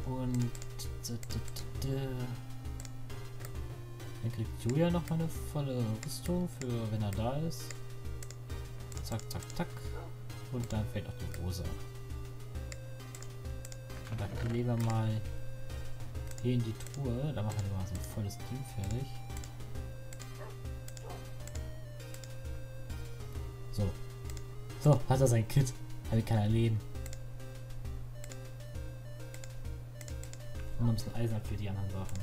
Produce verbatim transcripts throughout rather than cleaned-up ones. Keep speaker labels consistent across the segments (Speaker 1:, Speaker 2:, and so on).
Speaker 1: Und dann kriegt Julia noch mal eine volle Rüstung für wenn er da ist. Zack, zack, zack. Und dann fällt auch die Rosa. Und dann legen wir mal hier in die Truhe. Da machen wir mal so ein volles Team fertig. So. So, hat er sein Kit. Damit kann er leben. Und ein bisschen Eisen für die anderen Sachen.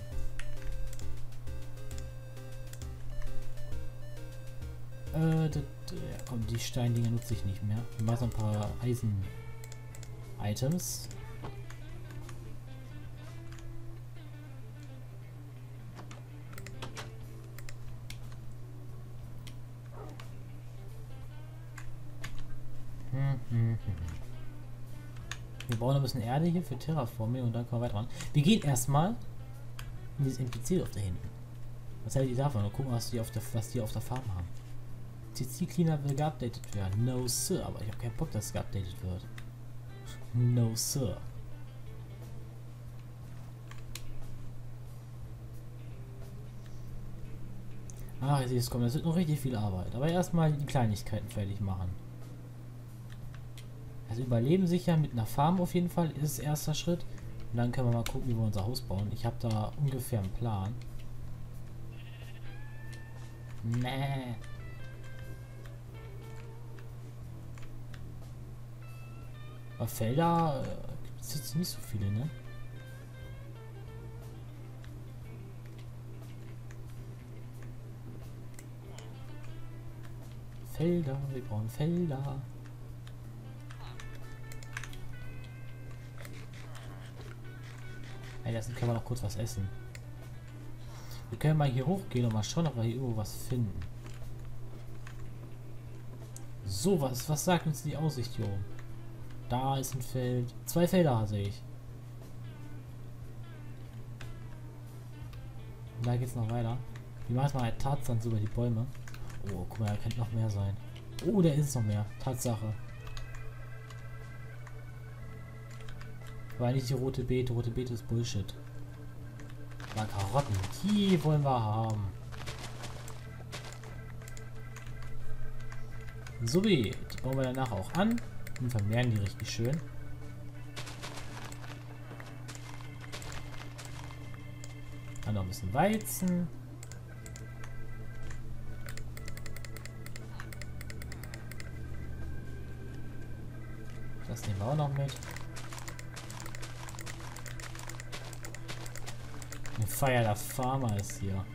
Speaker 1: Äh, das, ja, komm, die Steindinger nutze ich nicht mehr. Ich mache so ein paar Eisen-Items. Hm, hm, hm. Wir brauchen ein bisschen Erde hier für Terraforming und dann können wir weitermachen. Wir gehen erstmal in dieses N P C auf da hinten. Was haltet ihr davon? Und gucken, was die auf der, was die auf der Farm haben. T C Cleaner will geupdatet werden. No Sir, aber ich habe keinen Bock, dass es geupdatet wird. No Sir. Ach, ich sehe es kommen. Das wird noch richtig viel Arbeit. Aber erstmal die Kleinigkeiten fertig machen. Also Überleben sicher mit einer Farm auf jeden Fall ist erster Schritt. Und dann können wir mal gucken, wie wir unser Haus bauen. Ich habe da ungefähr einen Plan. Nee. Aber Felder äh, gibt es jetzt nicht so viele, ne? Felder, wir brauchen Felder. Ey, das können wir noch kurz was essen. Wir können mal hier hochgehen und mal schauen, ob wir hier irgendwo was finden. So, was, was sagt uns die Aussicht hier oben? Da ist ein Feld. Zwei Felder sehe ich. Und da geht's noch weiter. Wir machen jetzt mal einen Tarzan über die Bäume. Oh, guck mal, da könnte noch mehr sein. Oh, da ist noch mehr. Tatsache. Aber nicht die rote Beete. Rote Beete ist Bullshit. Aber Karotten, die wollen wir haben. So wie, die bauen wir danach auch an und vermehren die richtig schön. Dann noch ein bisschen Weizen. Das nehmen wir auch noch mit. Ein Feier der Farmer ist hier.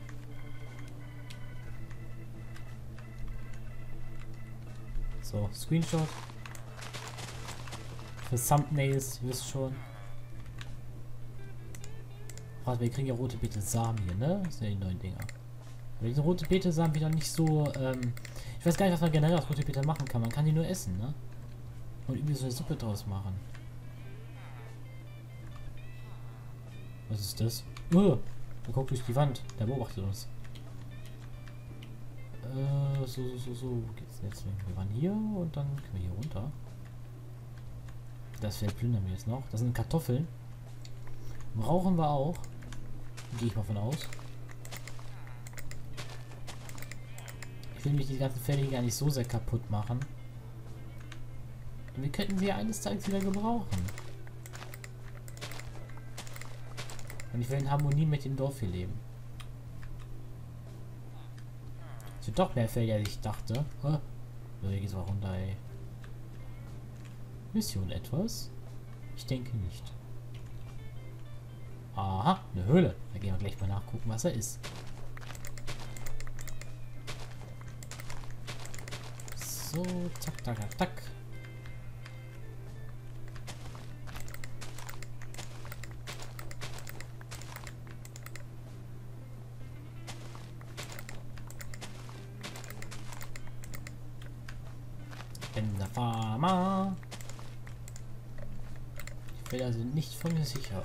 Speaker 1: So, Screenshot. Für Thumbnails, ihr wisst schon. Warte, wir kriegen ja rote Beete Samen hier, ne? Das sind ja die neuen Dinger. Aber diese rote Beete Samen wieder nicht so, ähm, ich weiß gar nicht, was man generell aus rote Beete machen kann. Man kann die nur essen, ne? Und irgendwie so eine Suppe draus machen. Was ist das? Oh, der guckt durch die Wand. Der beobachtet uns. Äh, so, so, so, so. Wo geht's jetzt hin? Wir waren hier und dann können wir hier runter. Das Feld plündern wir jetzt noch. Das sind Kartoffeln. Brauchen wir auch. Gehe ich mal von aus. Ich will mich die ganzen Felder gar nicht so sehr kaputt machen. Und wir könnten sie ja eines Tages wieder gebrauchen. Und ich will in Harmonie mit dem Dorf hier leben. Es wird doch mehr Felder, als ich dachte. Oh, hier geht's auch runter, ey. Mission etwas? Ich denke nicht. Aha, eine Höhle. Da gehen wir gleich mal nachgucken, was er ist. So, zack, zack, zack, zack. In der Farmer. Die Felder sind nicht von mir sicher.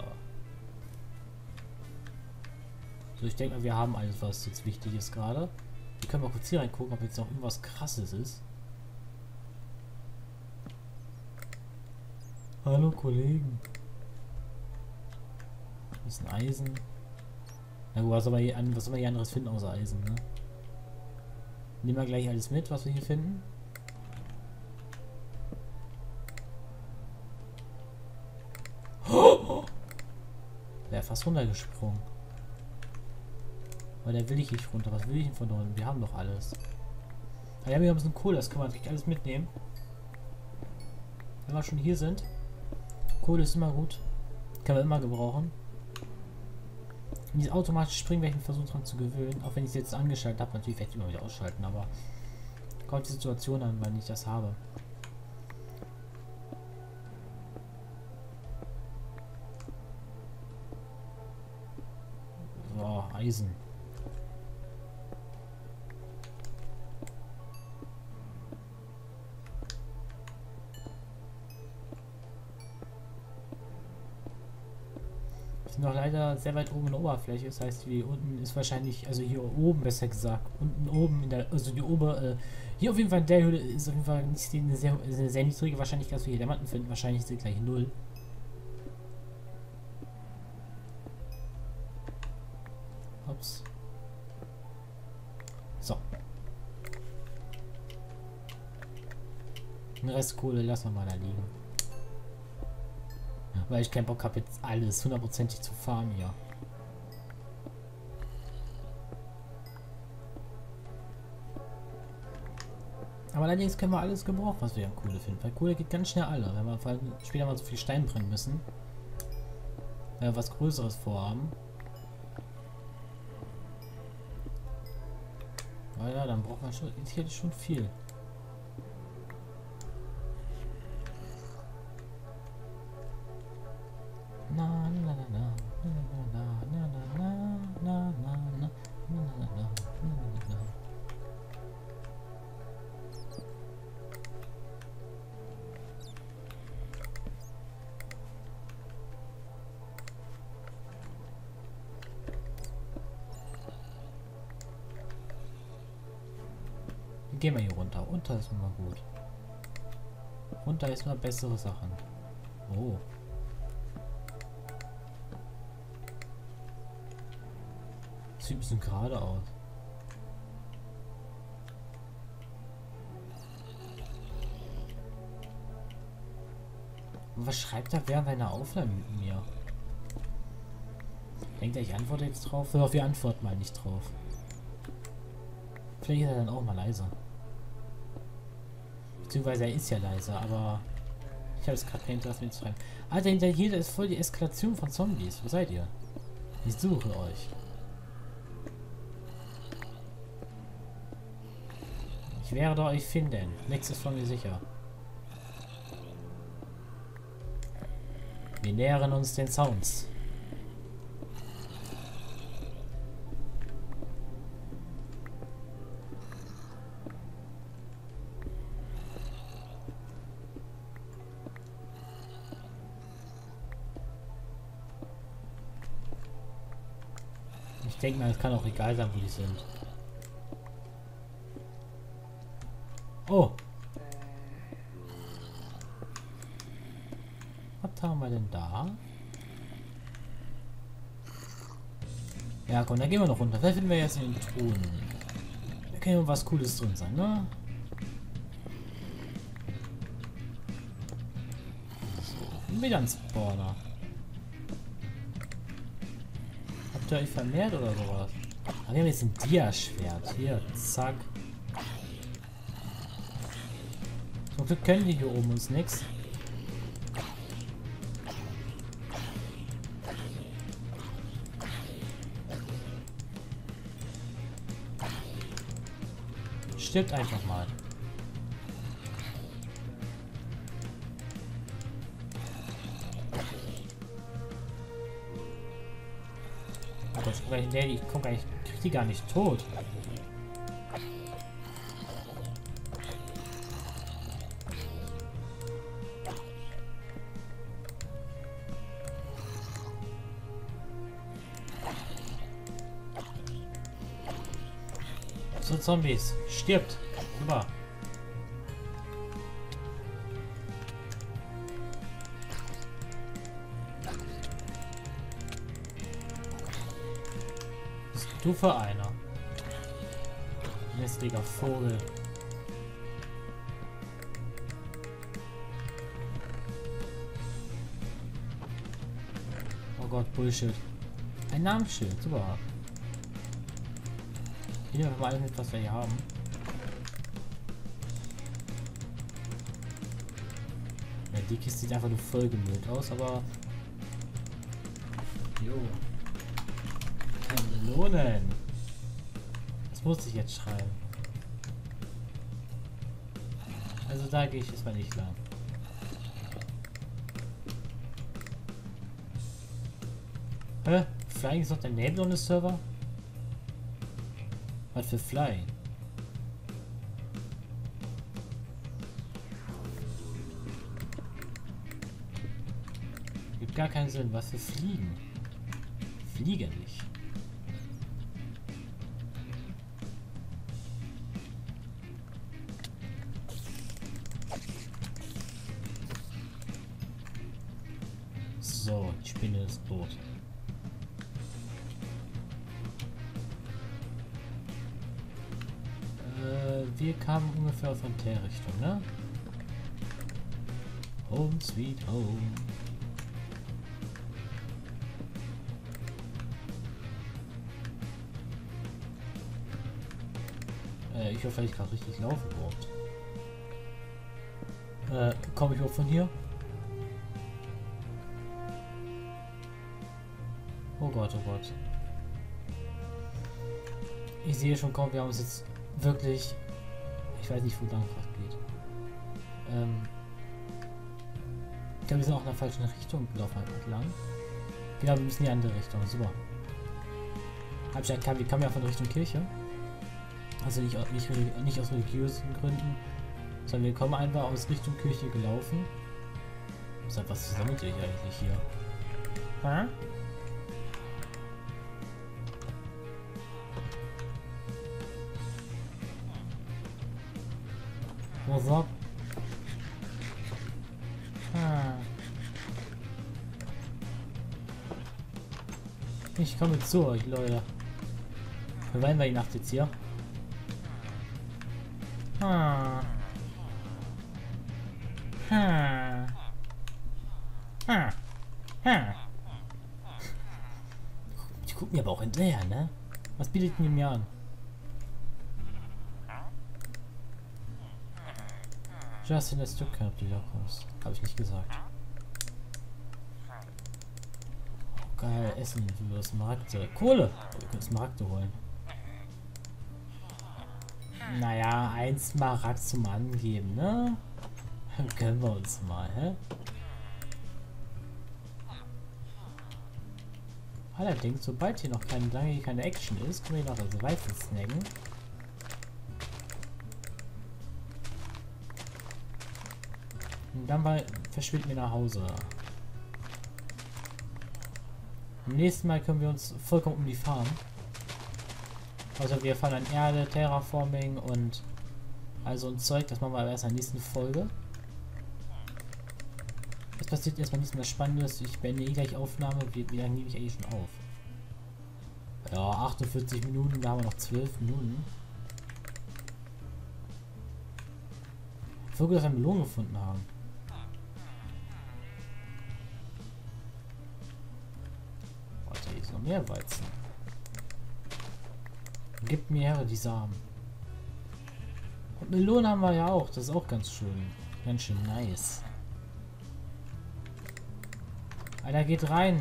Speaker 1: So, ich denke mal, wir haben alles, was jetzt wichtig ist gerade. Wir können mal kurz hier reingucken, ob jetzt noch irgendwas Krasses ist. Hallo Kollegen. Bisschen Eisen. Na gut, was soll man hier, an- was soll man hier anderes finden außer Eisen, ne? Nehmen wir gleich alles mit, was wir hier finden. Oh! Der ist fast runtergesprungen. Aber der will ich nicht runter. Was will ich denn von dort? Wir haben doch alles. Ah, ja, wir haben so ein Kohle, das kann man natürlich alles mitnehmen. Wenn wir schon hier sind. Kohle ist immer gut. Kann man immer gebrauchen. Und dieses automatische Springen werde ich mich versuchen dran zu gewöhnen. Auch wenn ich es jetzt angeschaltet habe. Natürlich werde ich immer wieder ausschalten, aber kommt die Situation an, weil ich das habe. So, Eisen. Sind noch leider sehr weit oben in der Oberfläche. Das heißt, hier unten ist wahrscheinlich, also hier oben besser gesagt, unten oben in der, also die Ober, äh, hier auf jeden Fall in der Höhle ist auf jeden Fall nicht eine sehr, eine sehr niedrige Wahrscheinlichkeit, dass wir hier Diamanten finden. Wahrscheinlich ist sie gleich null. Ups. So. Den Rest Kohle lassen wir mal da liegen. Weil ich keinen Bock habe, jetzt alles hundertprozentig zu farmen hier. Aber allerdings können wir alles gebrauchen, was wir an Kohle finden. Weil Kohle geht ganz schnell alle. Wenn wir vor allem später mal so viel Stein bringen müssen. Wenn wir was Größeres vorhaben. Aber ja, dann braucht man schon, hier schon viel. Na na na na na na na na na na na na na na. Gehen wir hier runter. Unter ist immer gut. Runter ist immer bessere Sachen. Oh. Sieht ein bisschen gerade aus. Und was schreibt er während einer Aufnahme mit mir? Denkt er, ich antworte jetzt drauf? Oder wir antworten mal nicht drauf. Vielleicht ist er dann auch mal leiser. Beziehungsweise er ist ja leiser, aber ich habe jetzt gerade kein Interesse mehr zu schreiben. Alter, hinter hier ist voll die Eskalation von Zombies. Wo seid ihr? Ich suche euch. Ich werde euch finden. Nichts ist von mir sicher. Wir nähern uns den Sounds. Ich denke mal, es kann auch egal sein, wo die sind. Oh! Was haben wir denn da? Ja, komm, dann gehen wir noch runter. Vielleicht finden wir jetzt in den Truhen. Da kann ja was Cooles drin sein, ne? So, wieder ein Spawner. Habt ihr euch vermehrt oder sowas? Ah, wir haben jetzt ein Dia-Schwert. Hier, zack. Zum Glück können die hier oben uns nichts. Stirbt einfach mal. Aber ich guck gleich, ich guck gleich, ich krieg die gar nicht tot. So, Zombies. Stirbt. Super. Stufe einer. Nestliger Vogel. Oh Gott, Bullshit. Ein Namensschild, super. Hier haben wir alles mit, was wir hier haben. Ja, die Kiste sieht einfach nur voll gemüllt aus, aber... Jo. Melonen. Das muss ich jetzt schreiben. Also da gehe ich jetzt mal nicht lang. Hä? Flying ist noch der Name on the Server? Was für Flying? Gibt gar keinen Sinn. Was für Fliegen? Fliege nicht. So, die Spinne ist tot. Äh, wir kamen ungefähr von der Richtung, ne? Home sweet home. Äh, ich hoffe, ich gerade richtig laufe überhaupt. Äh, komme ich auch von hier? Oh Gott, oh Gott. Ich sehe schon kaum, wir haben uns jetzt wirklich... Ich weiß nicht, wo lang gerade geht. Ähm... Ich glaube, wir sind auch in der falschen Richtung gelaufen, einfach lang. Genau, wir müssen in die andere Richtung, super. Hab ich erkannt, wir kamen ja von Richtung Kirche. Also nicht, nicht, nicht aus religiösen Gründen, sondern wir kommen einfach aus Richtung Kirche gelaufen. Seit was sammelt ihr eigentlich hier? Hä? Was ab? Ah. Ich komme zu euch, Leute. Verweilen wir die Nacht jetzt hier? Ah. Ah. Ah. Ah. Die gucken mir aber auch hinterher, ne? Was bietet ihr mir an? Just in der Stück ob du wieder kommst. Habe ich nicht gesagt. Oh, geil, Essen für Smaragde. Kohle! Wir können Smaragde holen. Naja, ein Smaragd zum Angeben, ne? Dann können wir uns mal, hä? Allerdings, sobald hier noch keine, lange keine Action ist, können wir noch das Weizen snacken. Und dann mal verschwinden wir nach Hause. Im nächsten Mal können wir uns vollkommen um die Farm. Also wir fahren an Erde, Terraforming und also ein Zeug, das machen wir aber erst in der nächsten Folge. Es passiert erstmal nichts mehr Spannendes. Ich beende eh gleich Aufnahme. Wie, wie lange nehme ich eigentlich schon auf? Ja, achtundvierzig Minuten, da haben wir noch zwölf Minuten. Ich will, dass wir Melonen gefunden haben. Warte, hier ist noch mehr Weizen. Gib mir her die Samen. Und Melonen haben wir ja auch. Das ist auch ganz schön. Ganz schön nice. Alter, geht rein.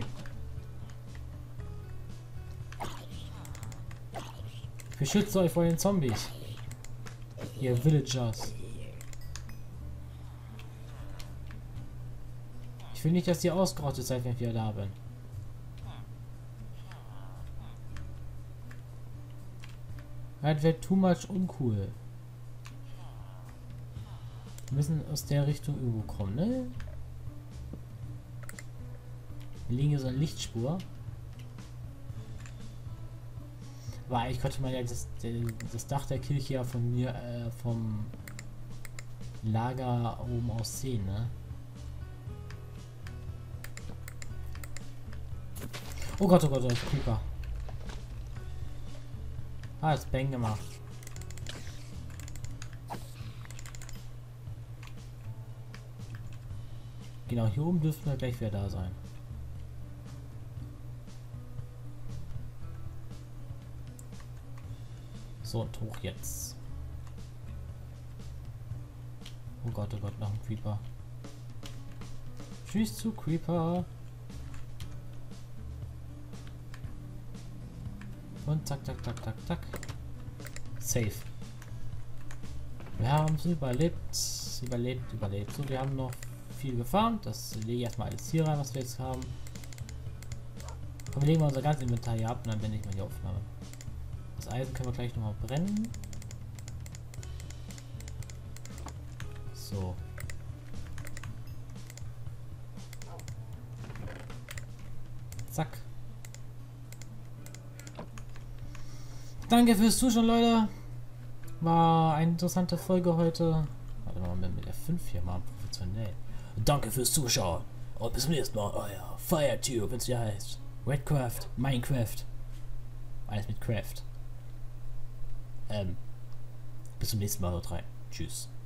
Speaker 1: Beschützt euch vor den Zombies. Ihr Villagers. Ich will nicht, dass ihr ausgerottet seid, wenn ich wieder da bin. Das wäre too much uncool. Wir müssen aus der Richtung irgendwo kommen, ne? Wir liegen hier so eine Lichtspur. Aber eigentlich konnte man ja das, das Dach der Kirche ja von mir, äh, vom Lager oben aus sehen, ne? Oh Gott, oh Gott, oh Gott, Creeper. Ah, jetzt Bang gemacht. Genau, hier oben dürften wir gleich wieder da sein. So, und hoch jetzt. Oh Gott, oh Gott, noch ein Creeper. Tschüss zu Creeper. Und zack, zack, zack, zack, zack. Safe. Wir haben es überlebt. Überlebt, überlebt. So, wir haben noch viel gefarmt. Das lege ich erstmal alles hier rein, was wir jetzt haben. Und wir legen mal unser ganzes Inventar hier ab und dann beende ich mal die Aufnahme. Das Eisen können wir gleich nochmal brennen. So. Zack. Danke fürs Zuschauen, Leute. War eine interessante Folge heute. Warte mal, mit der fünf hier mal professionell. Danke fürs Zuschauen. Und bis zum nächsten Mal. Euer FireTube, wenn es hier heißt. Redcraft, Minecraft. Alles mit Craft. Ähm. Bis zum nächsten Mal, haut rein. Tschüss.